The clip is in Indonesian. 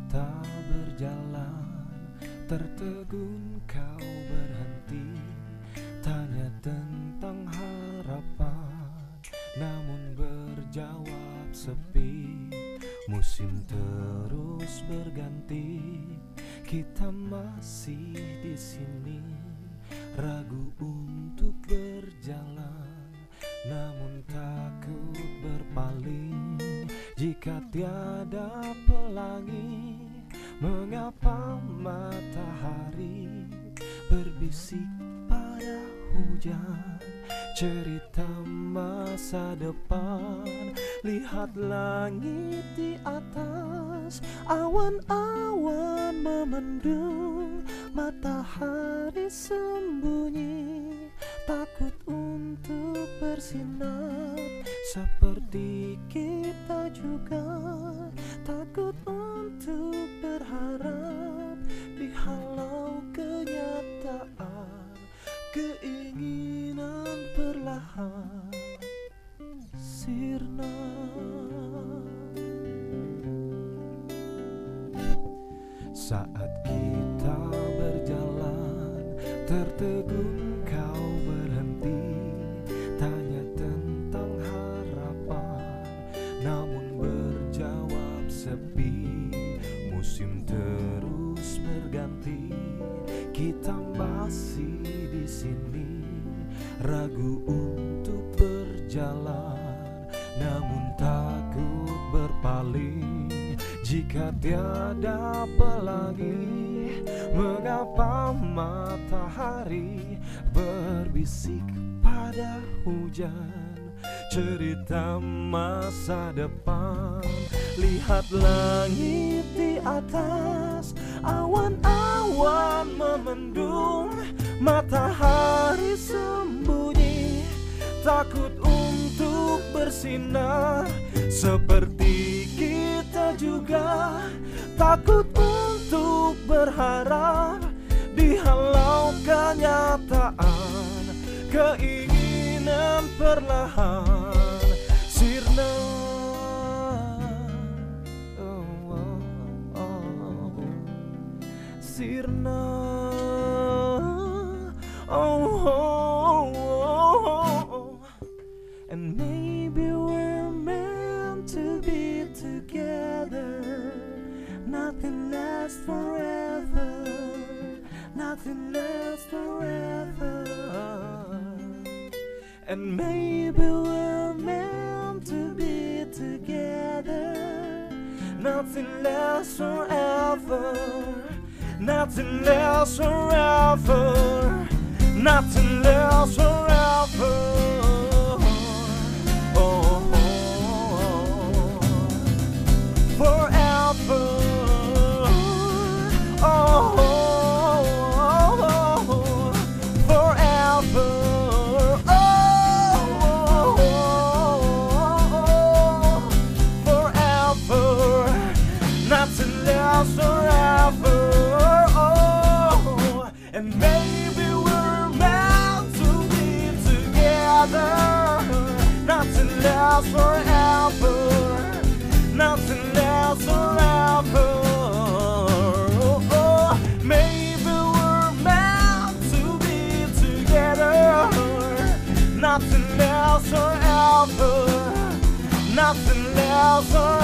kita berjalan, tertegun kau berhenti, tanya tentang harapan, namun berjawab sepi. Musim terus berganti, kita masih di sini, ragu untuk berjalan, namun takut berpaling. Jika tiada pelangi, mengapa matahari berbisik pada hujan? Cerita masa depan, lihat langit di atas, awan-awan memendung, matahari sembunyi, takut untuk bersinar. Seperti kita juga takut untuk berharap, dihalau kenyataan, keinginan perlahan sirna. Saat kita berjalan, tertegun kau berhenti, tanya tentang harapan, namun berjawab sepi. Musim terus berganti, kita masih di sini, ragu untuk berjalan, namun takut berpaling. Jika tiada pelangi, mengapa matahari berbisik pada hujan? Cerita masa depan, lihat langit di atas, awan-awan memendung, matahari sembunyi, takut untuk bersinar. Seperti kita juga takut untuk berharap, dihalau kenyataan, keinginan perlahan sirna. Sirna. And maybe we're meant to be together. Nothing lasts forever. Nothing lasts forever. And maybe we're meant to be together. Nothing lasts forever. Nothing lasts forever. Nothing lasts forever. Forever. Forever. Forever. Nothing lasts forever. And maybe we're meant to be together. Nothing lasts forever. Nothing lasts forever. Maybe we're meant to be together. Nothing lasts forever. Nothing lasts forever.